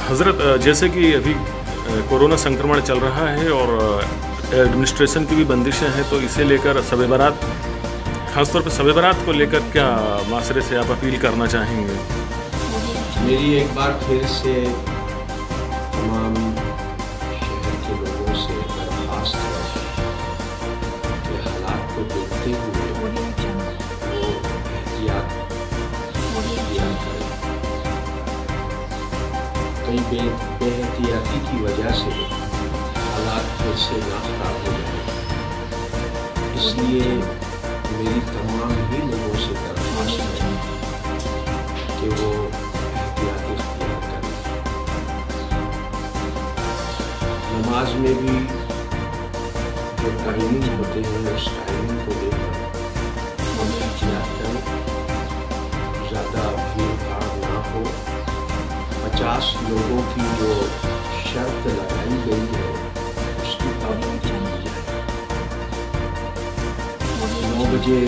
हज़रत जैसे कि अभी कोरोना संक्रमण चल रहा है और एडमिनिस्ट्रेशन की भी बंदिशें हैं, तो इसे लेकर शब बारात, ख़ासतौर पर शब बारात को लेकर क्या माशरे से आप अपील करना चाहेंगे? मेरी एक बार फिर से तमाम शहर के लोगों से दरख्वास्त है कि हालात को देखते हुए वो एहतियात किया करें। कई बेएहतियाती की वजह से हालात फिर से ना खराब हो जाए, इसलिए मेरी तमाम ही लोगों से दरख्वास्त है कि वो एहतियात इख्तियार करें। नमाज में भी जो टाइमिंग होते हैं उस टाइमिंग को लेकर हम एहतियात करें, ज़्यादा भीड़ भाड़ ना हो। 50 लोगों की जो शर्त लगाई गई है उसकी पाबंदी की जाए। 9 बजे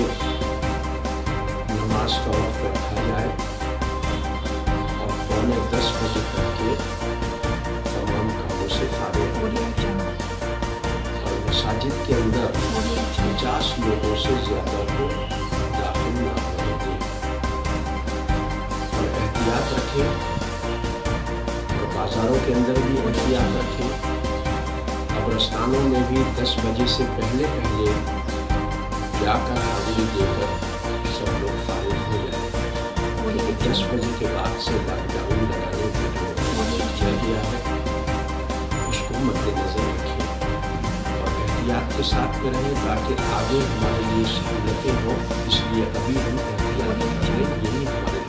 नमाज का वक्त रखा जाए और 9:45 बजे तक के तमाम कामों से फारिग हो जाए और मसाजिद के अंदर 50 लोगों से ज़्यादा को दाखिल ना होने दें और एहतियात रखें। बाज़ारों के अंदर भी एहतियात रखें। कब्रिस्तानों में भी 10 बजे से पहले जाकर हाजिरी देकर सब लोग फारिग हो जाए। लेकिन 10 बजे के बाद से लॉकडाउन लगाने की जो किया गया है उसको मद्देनज़र रखें और एहतियात के साथ में रहें ताकि आगे हमारे लिए सहूलतें हों। इसलिए अभी हम एहतियात करें, यही हमारे